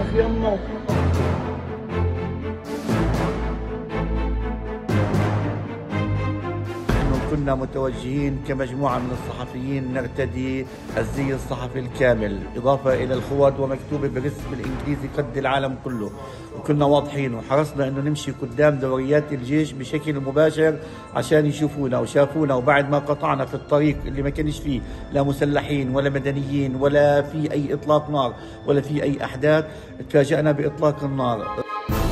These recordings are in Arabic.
في يمه. كنا متوجهين كمجموعة من الصحفيين نرتدي الزي الصحفي الكامل إضافة إلى الخوذ ومكتوبة بالاسم الإنجليزي قد العالم كله، وكنا واضحين وحرصنا أنه نمشي قدام دوريات الجيش بشكل مباشر عشان يشوفونا وشافونا. وبعد ما قطعنا في الطريق اللي ما كانش فيه لا مسلحين ولا مدنيين ولا في أي إطلاق نار ولا في أي أحداث، تفاجأنا بإطلاق النار.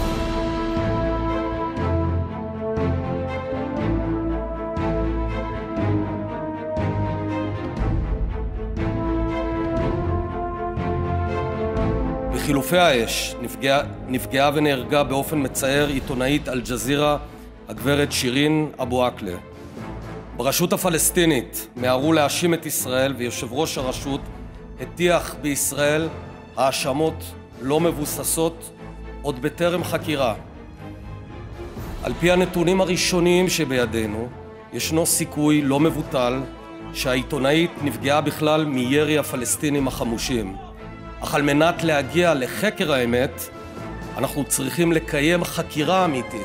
בחילופי האש נפגעה ונהרגה באופן מצער עיתונאית אל-ג'זירה הגברת שירין אבו עקלה. ברשות הפלסטינית מיהרו להאשים את ישראל, ויושב ראש הרשות הטיח בישראל האשמות לא מבוססות עוד בטרם חקירה. על פי הנתונים הראשוניים שבידינו, ישנו סיכוי לא מבוטל שהעיתונאית נפגעה בכלל מירי הפלסטינים החמושים. אך על מנת להגיע לחקר האמת, אנחנו צריכים לקיים חקירה אמיתית.